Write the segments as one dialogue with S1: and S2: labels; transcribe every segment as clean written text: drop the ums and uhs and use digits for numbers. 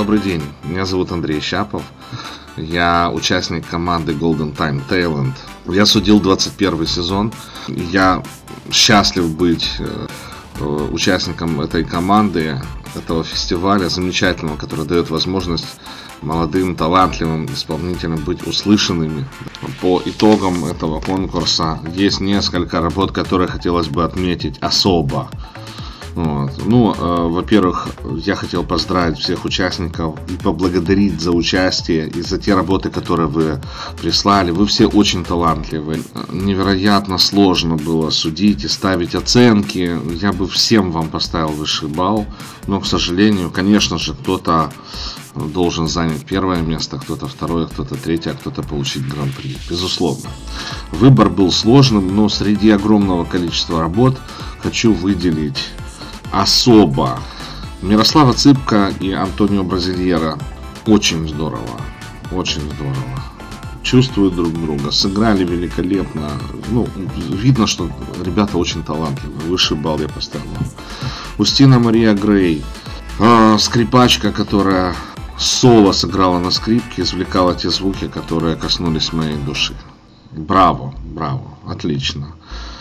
S1: Добрый день, меня зовут Андрей Щапов, я участник команды Golden Time Talent. Я судил 21 сезон, я счастлив быть участником этой команды, этого фестиваля замечательного, который дает возможность молодым, талантливым исполнителям быть услышанными. По итогам этого конкурса есть несколько работ, которые хотелось бы отметить особо. Во-первых, я хотел поздравить всех участников и поблагодарить за участие и за те работы, которые вы прислали. Вы все очень талантливы. Невероятно сложно было судить и ставить оценки. Я бы всем вам поставил высший балл. Но, к сожалению, конечно же, кто-то должен занять первое место, кто-то второе, кто-то третье, а кто-то получить гран-при. Безусловно. Выбор был сложным, но среди огромного количества работ хочу выделить особо Мирослава Цыпка и Антонио Бразильера. Очень здорово, очень здорово. Чувствуют друг друга, сыграли великолепно. Видно, что ребята очень талантливые. Высший балл я поставил. Устина Мария Грей, скрипачка, которая соло сыграла на скрипке, извлекала те звуки, которые коснулись моей души. Браво, браво, отлично.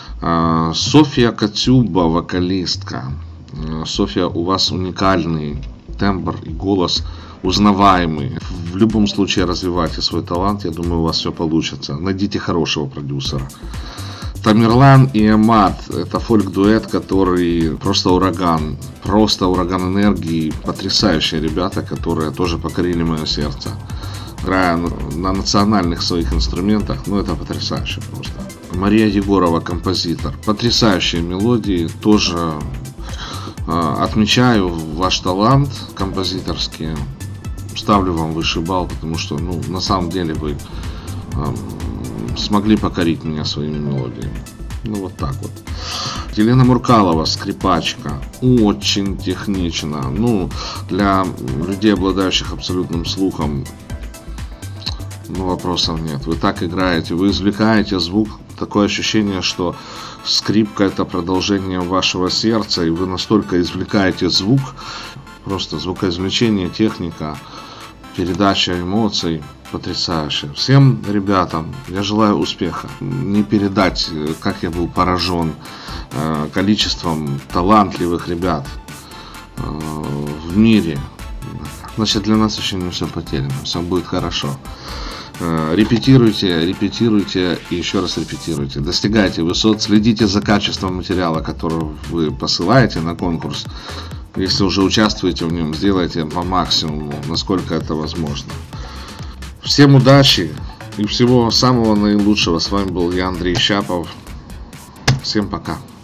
S1: Софья Катюба, вокалистка. Софья, у вас уникальный тембр и голос, узнаваемый. В любом случае развивайте свой талант, я думаю, у вас все получится. Найдите хорошего продюсера. Тамерлан и Эмат, это фольк-дуэт, который просто ураган энергии, потрясающие ребята, которые тоже покорили мое сердце. Играя на национальных своих инструментах, это потрясающе просто. Мария Егорова, композитор, потрясающие мелодии, тоже отмечаю ваш талант композиторский, ставлю вам высший балл, потому что, на самом деле вы смогли покорить меня своими мелодиями. Вот так вот. Елена Муркалова, скрипачка, очень технично. Для людей, обладающих абсолютным слухом, вопросов нет. Вы так играете, вы извлекаете звук. Такое ощущение, что скрипка — это продолжение вашего сердца, и вы настолько извлекаете звук, просто звукоизвлечение, техника, передача эмоций потрясающая. Всем ребятам я желаю успеха. Не передать, как я был поражен количеством талантливых ребят в мире. Значит, для нас еще не все потеряно, все будет хорошо. Репетируйте и еще раз репетируйте. Достигайте высот, следите за качеством материала, который вы посылаете на конкурс. Если уже участвуете в нем, сделайте по максимуму, насколько это возможно. Всем удачи и всего самого наилучшего. С вами был я, Андрей Щапов. Всем пока.